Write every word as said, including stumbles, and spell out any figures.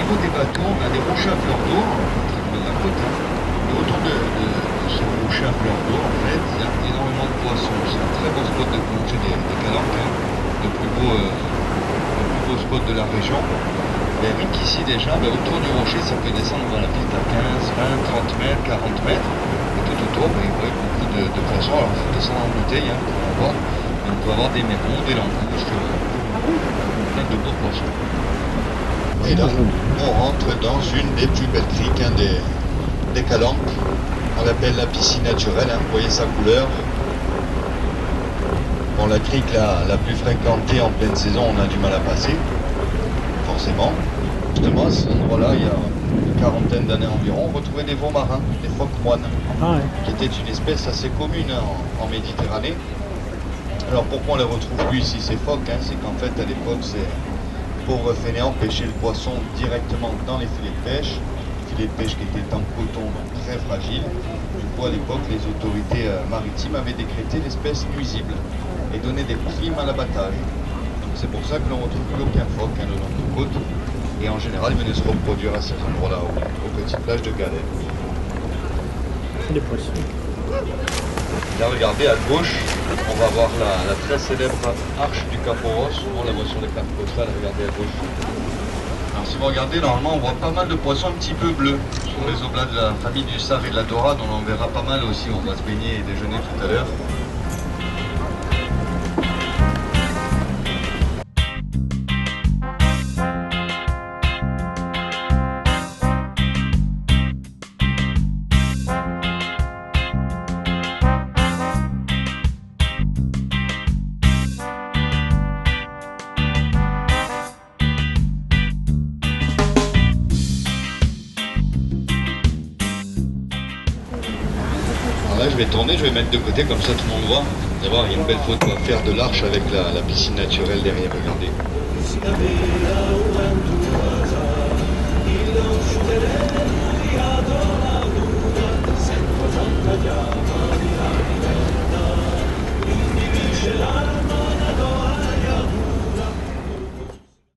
niveau des bateaux, on a des rochers à fleur d'eau, de la côte. Hein. Et autour de, de, de ces rochers à fleur d'eau, en fait, il y a énormément de poissons. C'est un très beau spot de plongée des, des calanques, hein. le, plus beau, euh, le plus beau spot de la région. Et rien qu'ici déjà, ben, autour du rocher, ça peut descendre dans la piste à quinze, vingt, trente mètres, quarante mètres. Et tout autour, ben, il y a beaucoup de, de poissons. Alors il faut descendre en bouteille, hein, pour en voir. Mais on peut avoir des mérons, des langoustes, plein de beaux poissons. Et là, on rentre dans une des plus belles criques, hein, des, des calanques. On l'appelle la piscine naturelle, hein, vous voyez sa couleur. Bon, la crique la, la plus fréquentée en pleine saison, on a du mal à passer, forcément. Justement, à cet endroit-là, il y a une quarantaine d'années environ, on retrouvait des veaux marins, des phoques moines, ah ouais. qui étaient une espèce assez commune, hein, en, en Méditerranée. Alors pourquoi on les retrouve plus ici, ces phoques, hein, c'est qu'en fait, à l'époque, ces pauvres fainéants pêchaient le poisson directement dans les filets de pêche, filets de pêche qui étaient en coton, donc très fragiles. Du coup, à l'époque, les autorités euh, maritimes avaient décrété l'espèce nuisible et donné des primes à l'abattage. C'est pour ça que l'on retrouve plus aucun phoque, hein, le long de nos côtes. Et en général, ils venaient se reproduire à ces endroits-là, aux, aux petites plages de galets. Des poissons. Là, regardez, à gauche, on va voir la, la très célèbre arche du Cap Horos. On la voit sur les cartes postales, regardez à gauche. Alors si vous regardez, normalement, on voit pas mal de poissons un petit peu bleus sur les oblats de la famille du Save et de la Dorade. On en verra pas mal aussi, on va se baigner et déjeuner tout à l'heure. Là, je vais tourner, je vais mettre de côté, comme ça tout le monde voit. Vous allez voir, il y a une belle photo à faire de l'arche avec la, la piscine naturelle derrière, regardez.